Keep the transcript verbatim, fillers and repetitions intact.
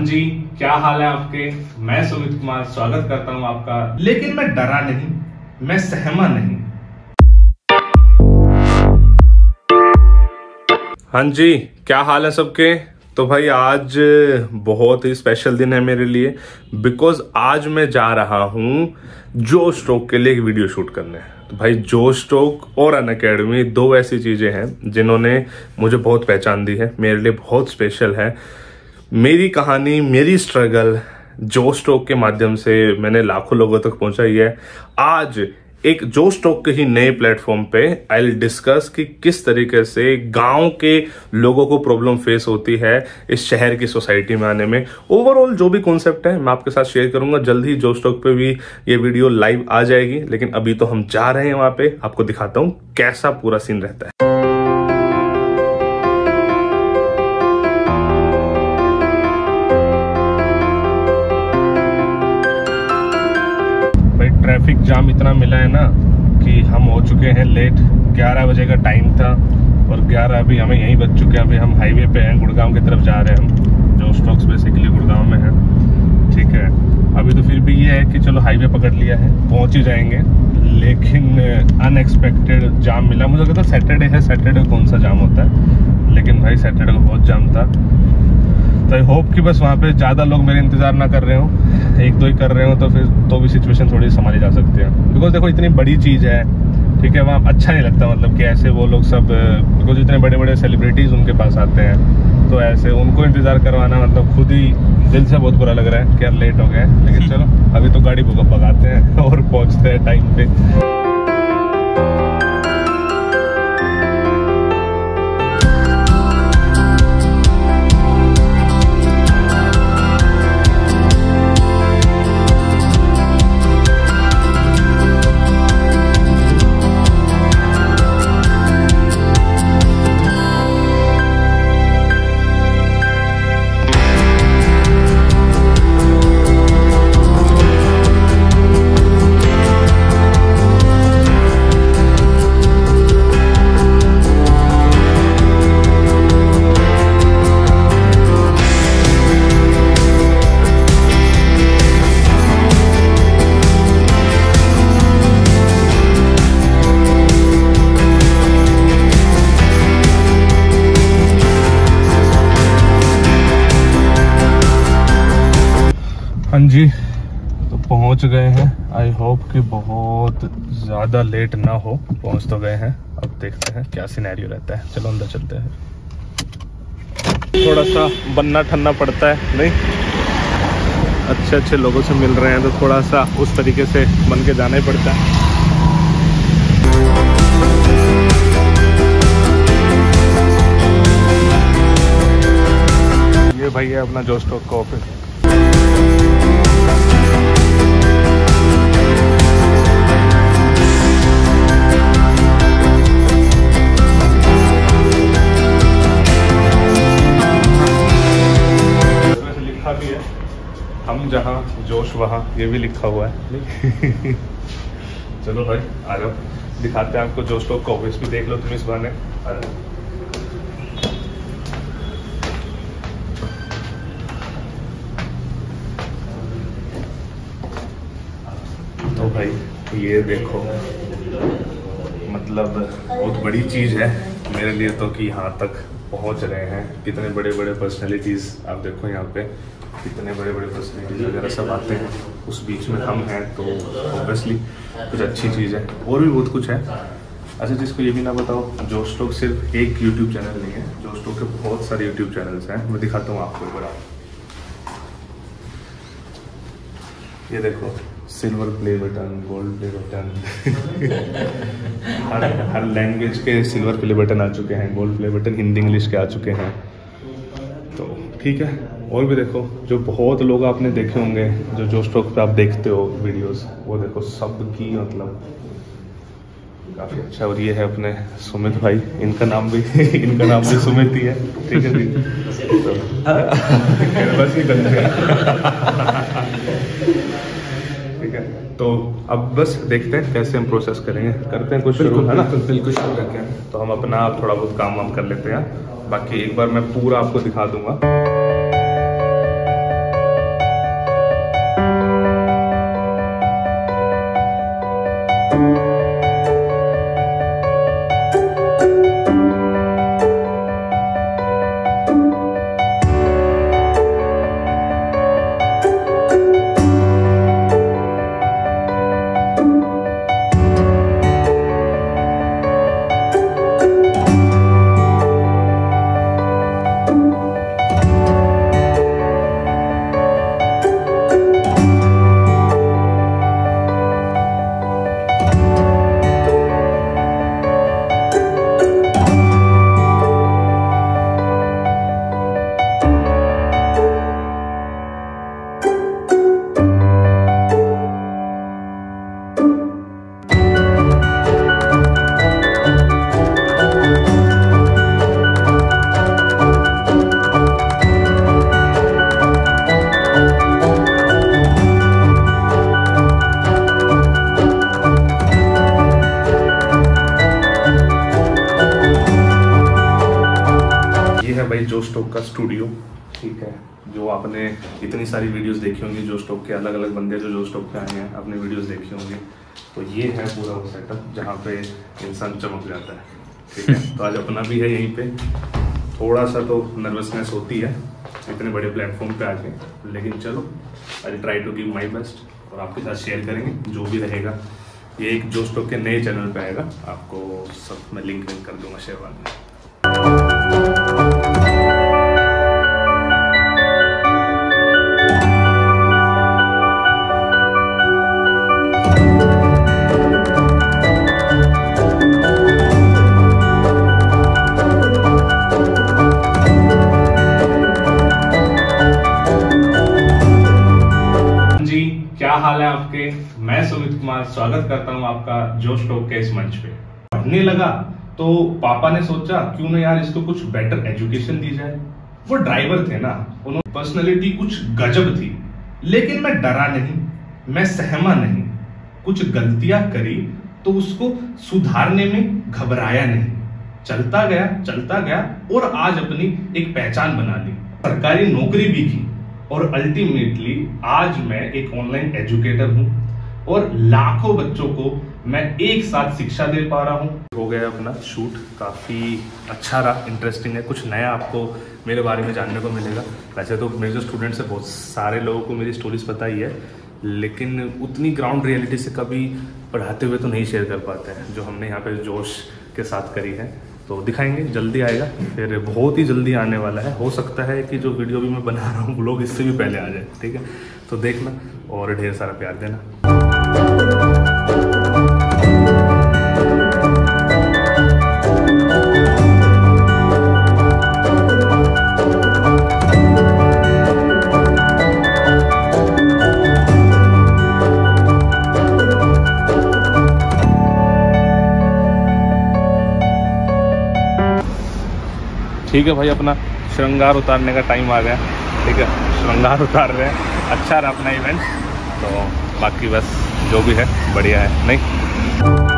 जी, क्या हाल है आपके। मैं सुमित कुमार स्वागत करता हूं आपका। लेकिन मैं डरा नहीं, मैं सहमा नहीं। हाँ जी, क्या हाल है सबके। तो भाई आज बहुत ही स्पेशल दिन है मेरे लिए, बिकॉज आज मैं जा रहा हूं जोश टॉक के लिए एक वीडियो शूट करने। तो भाई जोश टॉक और अनअकैडमी दो ऐसी चीजें हैं जिन्होंने मुझे बहुत पहचान दी है, मेरे लिए बहुत स्पेशल है। मेरी कहानी, मेरी स्ट्रगल जोश टॉक के माध्यम से मैंने लाखों लोगों तक पहुंचाई है। आज एक जोश टॉक के ही नए प्लेटफॉर्म पे आई विल डिस्कस कि किस तरीके से गांव के लोगों को प्रॉब्लम फेस होती है इस शहर की सोसाइटी में आने में। ओवरऑल जो भी कॉन्सेप्ट है मैं आपके साथ शेयर करूंगा। जल्द ही जोश टॉक पे भी ये वीडियो लाइव आ जाएगी, लेकिन अभी तो हम जा रहे हैं वहां पे। आपको दिखाता हूं कैसा पूरा सीन रहता है। ट्रैफिक जाम इतना मिला है ना कि हम हो चुके हैं लेट। ग्यारह बजे का टाइम था और ग्यारह अभी हमें यहीं बज चुके हैं। अभी हम हाईवे पे हैं, गुड़गांव की तरफ जा रहे हैं हम। जोश टॉक्स बेसिकली गुड़गांव में है, ठीक है। अभी तो फिर भी ये है कि चलो हाईवे पकड़ लिया है, पहुंच ही जाएंगे। लेकिन अनएक्सपेक्टेड जाम मिला। मुझे लगता था सैटरडे है, सैटरडे कौन सा जाम होता है, लेकिन भाई सैटरडे को बहुत जाम था। तो आई होप कि बस वहाँ पे ज़्यादा लोग मेरे इंतज़ार ना कर रहे हो, एक दो ही कर रहे हो, तो फिर तो भी सिचुएशन थोड़ी संभाली जा सकती है। बिकॉज देखो इतनी बड़ी चीज़ है, ठीक है, वहाँ अच्छा नहीं लगता। मतलब कि ऐसे वो लोग सब, बिकॉज इतने बड़े बड़े सेलिब्रिटीज़ उनके पास आते हैं, तो ऐसे उनको इंतज़ार करवाना मतलब खुद ही दिल से बहुत बुरा लग रहा है कि यार लेट हो गए। लेकिन चलो अभी तो गाड़ी भगाते हैं और पहुँचते हैं टाइम पे। हाँ जी, तो पहुंच गए हैं। आई होप कि बहुत ज़्यादा लेट ना हो। पहुंच तो गए हैं, अब देखते हैं क्या सिनेरियो रहता है। चलो अंदर चलते हैं। थोड़ा सा बनना ठन्ना पड़ता है, नहीं अच्छे अच्छे लोगों से मिल रहे हैं तो थोड़ा सा उस तरीके से बन के जाना ही पड़ता है। ये भाई है अपना जोश टॉक का ऑफिस। भी है, हम जहाँ जोश वहाँ, ये भी लिखा हुआ है। चलो भाई आ जाओ, दिखाते हैं आपको जोश टॉक का ऑफिस भी देख लो तुम इस बहाने। आ जाओ। तो भाई ये देखो, मतलब बहुत बड़ी चीज़ है मेरे लिए तो कि यहाँ तक पहुँच रहे हैं। कितने बड़े बड़े पर्सनैलिटीज़ आप देखो, यहाँ पे कितने बड़े बड़े पर्सनैलिटीज़ वगैरह सब आते हैं। उस बीच में हम हैं तो ऑब्वियसली कुछ अच्छी चीज़ है। और भी बहुत कुछ है। अच्छा, जिसको ये भी ना बताओ, जोश टॉक सिर्फ एक यूट्यूब चैनल नहीं है, जोश टॉक के बहुत सारे यूट्यूब चैनल्स हैं। मैं दिखाता हूँ आपको एक बार। ये देखो, silver play button, gold play button हर हर लैंग्वेज के सिल्वर प्ले बटन आ चुके हैं, gold play button Hindi English के आ चुके हैं। तो ठीक है, और भी देखो जो बहुत लोग आपने देखे होंगे जो जोश टॉक पे आप देखते हो वीडियोस, वो देखो सबकी मतलब काफ़ी अच्छा। और ये है अपने सुमित भाई, इनका नाम भी इनका नाम भी सुमित ही है, ठीक है जी। तो बस ही ठीक है, तो अब बस देखते हैं कैसे हम प्रोसेस करेंगे, करते हैं कुछ शुरू, है ना। बिल्कुल शुरू करते हैं। तो हम अपना थोड़ा बहुत काम वाम कर लेते हैं, बाकी एक बार मैं पूरा आपको दिखा दूंगा। जो आपने इतनी सारी वीडियोस देखी होंगी जो स्टॉक के अलग अलग बंदे जो जो स्टॉक पे आए हैं अपनी वीडियोस देखी होंगी, तो ये है पूरा वो सेटअप जहाँ पे इंसान चमक जाता है। ठीक है, तो आज अपना भी है यहीं पे। थोड़ा सा तो नर्वसनेस होती है इतने बड़े प्लेटफॉर्म पे आके, लेकिन चलो I try to give my best और आपके साथ शेयर करेंगे जो भी रहेगा। ये एक जो स्टॉक के नए चैनल पे आएगा, आपको सब मैं लिंक लिंक कर दूंगा शेयर में। क्या हाल है आपके? मैं सुमित कुमार स्वागत करता हूं आपका जो स्टॉक के इस मंच पे। पढ़ने लगा तो पापा ने सोचा क्यों ना यार इसको कुछ बेटर एजुकेशन दी जाए। वो ड्राइवर थे ना, उन्होंने पर्सनालिटी कुछ गजब थी, लेकिन मैं डरा नहीं, मैं सहमा नहीं। कुछ गलतियां करी तो उसको सुधारने में घबराया नहीं, चलता गया चलता गया और आज अपनी एक पहचान बना ली, सरकारी नौकरी भी की और अल्टीमेटली आज मैं एक ऑनलाइन एजुकेटर हूं और लाखों बच्चों को मैं एक साथ शिक्षा दे पा रहा हूं। हो गया अपना शूट, काफ़ी अच्छा रहा, इंटरेस्टिंग है, कुछ नया आपको मेरे बारे में जानने को मिलेगा। वैसे तो मेरे जो स्टूडेंट्स हैं बहुत सारे लोगों को मेरी स्टोरीज पता ही है, लेकिन उतनी ग्राउंड रियलिटी से कभी पढ़ाते हुए तो नहीं शेयर कर पाते हैं जो हमने यहाँ पे जोश के साथ करी है। तो दिखाएंगे, जल्दी आएगा, फिर बहुत ही जल्दी आने वाला है। हो सकता है कि जो वीडियो भी मैं बना रहा हूँ व्लॉग इससे भी पहले आ जाए। ठीक है, तो देखना और ढेर सारा प्यार देना। ठीक है भाई, अपना श्रृंगार उतारने का टाइम आ गया। ठीक है, श्रृंगार उतार रहे हैं। अच्छा रहा अपना इवेंट, तो बाकी बस जो भी है बढ़िया है नहीं।